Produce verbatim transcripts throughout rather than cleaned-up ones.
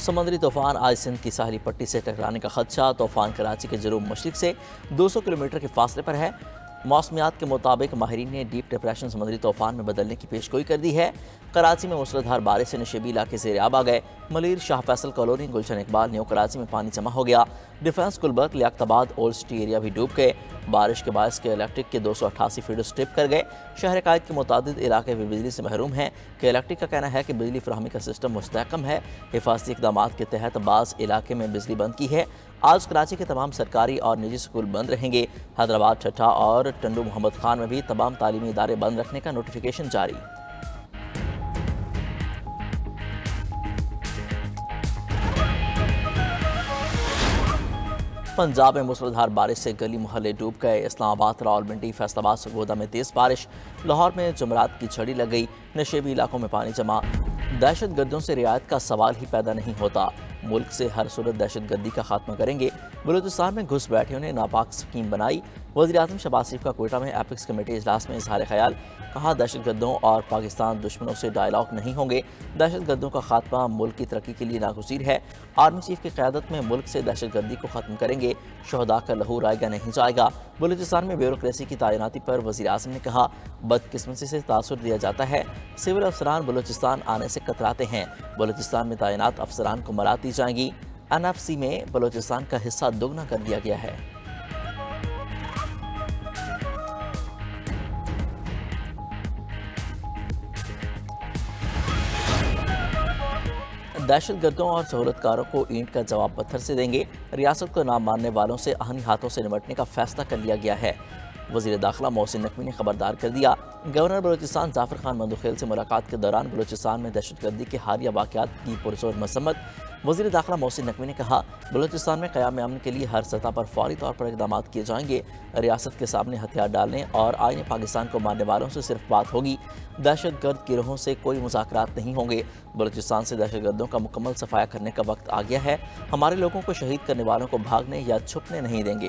समुद्री तूफान आज सिंध की साहली पट्टी से टकराने का खदशा। तूफान कराची के जनूब मशरिक से दो सौ किलोमीटर के फासले पर है। मौसमियात के मुताबिक माहिरीन ने डीप डिप्रेशन समुद्री तूफान में बदलने की पेशगोई कर दी है। कराची में मूसलाधार बारिश से नशेबी इलाके ज़ेर आब आ गए। मलिर, शाह फैसल कॉलोनी, गुलशन इकबाल, न्यू कराची में पानी जमा हो गया। Defence, Gulberg, Liaquatabad, old city area भी डूब गए। बारिश के बायस के इलेक्ट्रिक के दो सौ अट्ठासी फीट स्ट्रिप कर गए। शहर कायद के मुतादिद इलाके भी बिजली से महरूम हैं। कि इलेक्ट्रिक का कहना है कि बिजली फराहमी का सिस्टम मुस्तहकम है। हिफाजती इकदाम के तहत बाज़ इलाके में बिजली बंद की है। आज कराची के तमाम सरकारी और निजी स्कूल बंद रहेंगे। हैदराबाद, ठट्ठा और टंडू मोहम्मद खान में भी तमाम तालीमी इदारे बंद रखने का नोटिफिकेशन जारी। पंजाब में मूसलाधार बारिश से गली मोहल्ले डूब गए। इस्लामाबाद, रावलपिंडी, फैसलाबाद, सरगोदा में तेज़ बारिश। लाहौर में जुमरात की छड़ी लग गई। नशेबी इलाकों में पानी जमा। दहशत गर्दों से रियायत का सवाल ही पैदा नहीं होता। मुल्क से हर सूरत दहशत गर्दी का खात्मा करेंगे। बलूचिस्तान में घुस बैठियों ने नापाक स्कीम बनाई। वज़ीर आज़म शहबाज शरीफ का कोयटा में एपिक्स कमेटी इजलास में इजहार ख्याल। कहा, दहशत गर्दों और पाकिस्तान दुश्मनों से डायलॉग नहीं होंगे। दहशत गर्दों का खात्मा मुल्क की तरक्की के लिए नागुज़ीर है। आर्मी चीफ की क़यादत में मुल्क से दहशत गर्दी को ख़त्म करेंगे। शहदा का लहू रायगा नहीं जाएगा। बलूचिस्तान में ब्यूरोक्रेसी की तैनाती पर वज़ीर आज़म ने कहा, बदकिस्मती से तासुर दिया जाता है। सिविल अफसरान बलूचिस्तान आने से कतराते हैं। बलूचिस्तान में तैनात अफसरान को मराद दी जाएंगी। एन एफ सी में बलूचिस्तान का हिस्सा दोगुना कर दिया गया है। दहशत गर्दों और सहूलतकारों को ईंट का जवाब पत्थर से देंगे। रियासत को ना मानने वालों से आहनी हाथों से निपटने का फैसला कर लिया गया है। वज़ीर दाखिला मोहसिन नकवी ने खबरदार कर दिया। गवर्नर बलूचिस्तान जाफर खान मंदुखेल से मुलाकात के दौरान बलूचिस्तान में दहशतगर्दी के हालिया वाक़यात की पुरजोर मसम्मत। वज़ीर दाखिला मोहसिन नकवी ने कहा, बलूचिस्तान में क़याम अमन के लिए हर सतह पर फौरी तौर पर इक़दाम किए जाएंगे। रियासत के सामने हथियार डालने और आईने पाकिस्तान को मानने वालों से सिर्फ बात होगी। दहशत गर्द गिरोहों से कोई मुज़ाकरात नहीं होंगे। बलूचिस्तान से दहशत गर्दों का मुकम्मल सफाया करने का वक्त आ गया है। हमारे लोगों को शहीद करने वालों को भागने या छुपने नहीं देंगे।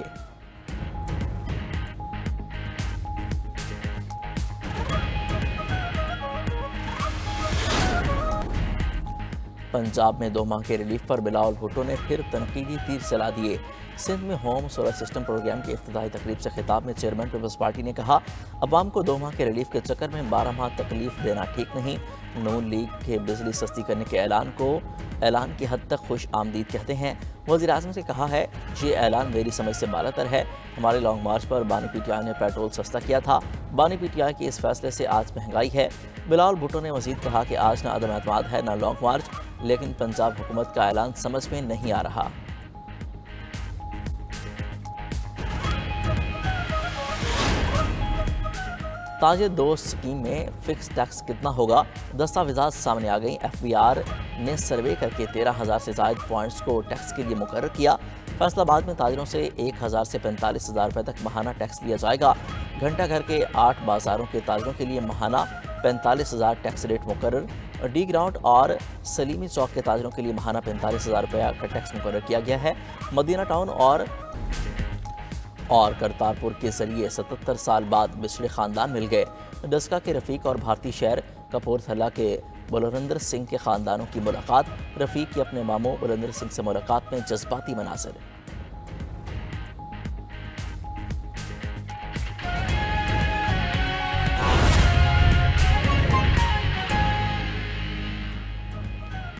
पंजाब में दो माह के रिलीफ पर बिलावल भुट्टो ने फिर तनकीदी तीर चला दिए। सिंध में होम सोलर सिस्टम प्रोग्राम की इफ्तिताही तकरीब से खिताब में चेयरमैन पीपल्स पार्टी ने कहा, अवाम को दो माह के रिलीफ के चक्कर में बारह माह तकलीफ देना ठीक नहीं। नून लीग के बिजली सस्ती करने के ऐलान को ऐलान की हद तक खुश आमदीद कहते हैं। वज़ीर आज़म से कहा है, ये ऐलान मेरी समझ से बालातर है। हमारे लॉन्ग मार्च पर बानी पी टी आई ने पेट्रोल सस्ता किया था। बानी पी टी आई के इस फैसले से आज महंगाई है। बिलावल भुट्टो ने मजीद कहा कि आज ना अदम एतमाद है ना लॉन्ग मार्च, लेकिन पंजाब हुकूमत का ऐलान समझ में नहीं आ रहा। ताजे दोस्त स्कीम में फिक्स टैक्स कितना होगा, दस्तावेजात सामने आ गई। एफ बी आर ने सर्वे करके तेरह हज़ार से ज़ायद पॉइंट्स को टैक्स के लिए मुकर्रर किया। फैसलाबाद में ताजरों से एक हज़ार से पैंतालीस हज़ार रुपये तक महाना टैक्स लिया जाएगा। घंटा घर के आठ बाजारों के ताजरों के लिए महाना पैंतालीस हज़ार टैक्स रेट मुकर्रर। डी ग्राउंड और सलीमी चौक के ताजरों के लिए महाना पैंतालीस हज़ार रुपये का टैक्स मुकर्रर किया गया है। मदीना टाउन और और करतारपुर के जरिए सतहत्तर साल बाद बिछड़े खानदान मिल गए। डस्का के रफ़ीक और भारतीय शहर कपूरथला के बुलंदर सिंह के खानदानों की मुलाकात। रफ़ीक की अपने मामू बुलंदर सिंह से मुलाकात में जज्बाती मनाज़िर।